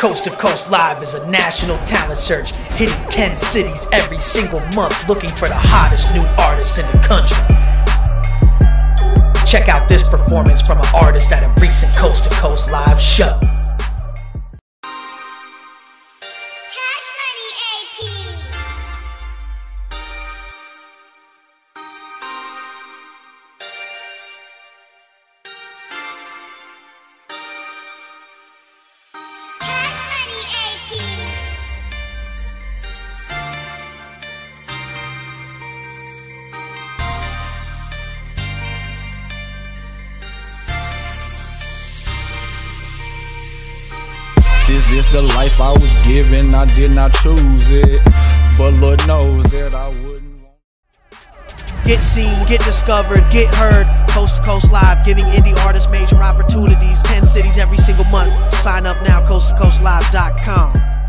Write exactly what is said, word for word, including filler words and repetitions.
Coast to Coast Live is a national talent search, hitting ten cities every single month, looking for the hottest new artists in the country. Check out this performance from an artist at a recent Coast to Coast Live show. This is the life I was given, I did not choose it, but Lord knows that I wouldn't want. Get seen, get discovered, get heard. Coast to Coast Live, giving indie artists major opportunities. ten cities every single month. Sign up now, coast to coast live dot com.